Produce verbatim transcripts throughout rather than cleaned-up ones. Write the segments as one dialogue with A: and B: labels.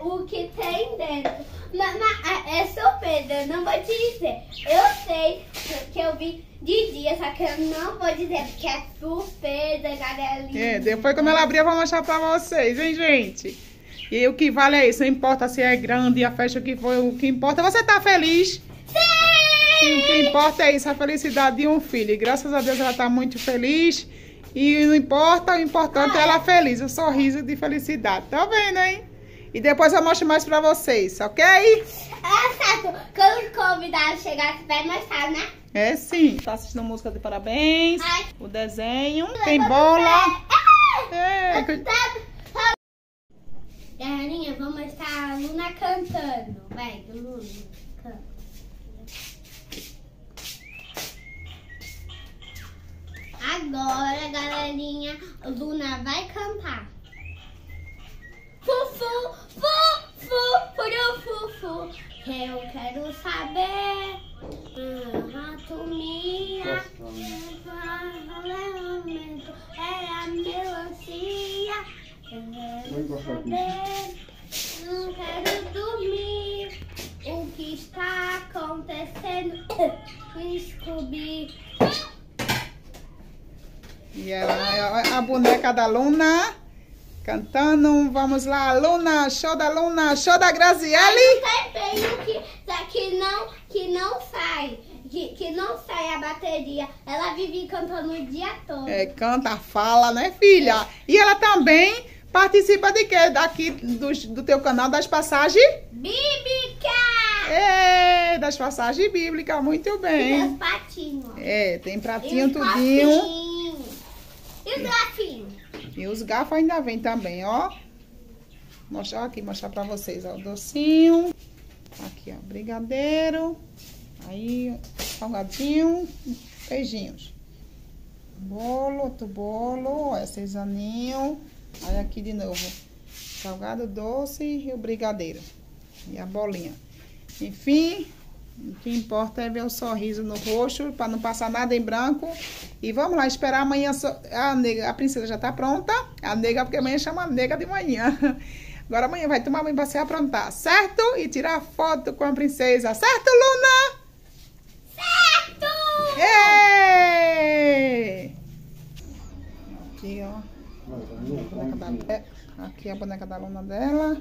A: o que tem dentro. Mas, mas é surpresa, eu não vou te dizer. Eu sei que eu vi de dia, só que eu não vou dizer porque é surpresa, galerinha.
B: É, depois quando ela abrir eu vou mostrar pra vocês, hein, gente? E o que vale é isso, não importa se é grande a festa que foi, o que importa é você estar feliz. Sim! O que importa é isso, a felicidade de um filho. E graças a Deus ela tá muito feliz. E não importa, o importante é ela feliz, o sorriso de felicidade. Tá vendo, hein? E depois eu mostro mais pra vocês, ok?
A: É certo, quando os convidados chegarem, vai mostrar, né?
B: É sim. Tá assistindo música de parabéns,
A: Ai.
B: o desenho, tem bola. É.
A: Galerinha, vou mostrar a Luna cantando. Vai, Luna, canta. Agora, galerinha, a Luna vai cantar. Fufu, fufu, furu, fufu. Eu quero saber. Anatomia. É a melancia. Eu quero saber. Não quero dormir. O que está acontecendo? Descobri.
B: E ela, a boneca da Luna cantando. Vamos lá, Luna, show da Luna, show da Graziele.
A: Tem que, que, não, que não sai, que, que não sai a bateria. Ela vive cantando o dia todo.
B: É, canta, fala, né, filha? E ela também participa de quê? Daqui do, do teu canal das passagens
A: Bíblica!
B: É, das passagens bíblicas, muito bem.
A: E os patinhos.
B: É, tem
A: E
B: pratinho,
A: os
B: tudinho.
A: copinhos. E os garfinhos.
B: E os garfos ainda vem também, ó. Mostrar aqui, mostrar pra vocês, ó, o docinho. Aqui, ó, brigadeiro. Aí, salgadinho, beijinhos. Bolo, outro bolo, é seis aninhos. Aí aqui de novo, salgado doce e o brigadeiro. E a bolinha. Enfim, o que importa é ver o sorriso no rosto, para não passar nada em branco. E vamos lá, esperar amanhã. A nega, a princesa já tá pronta. A nega, porque amanhã chama a nega de manhã. Agora amanhã vai tomar banho para se aprontar, certo? E tirar foto com a princesa, certo, Luna?
A: Certo!
B: Ei! Aqui, ó. A boneca da, aqui a boneca da Luna dela.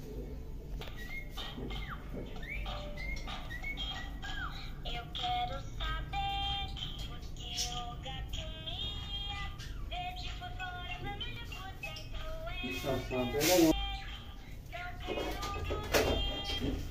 C: Eu quero saber o que o gato comia. Verde por fora, vermelho por dentro.
D: Isso,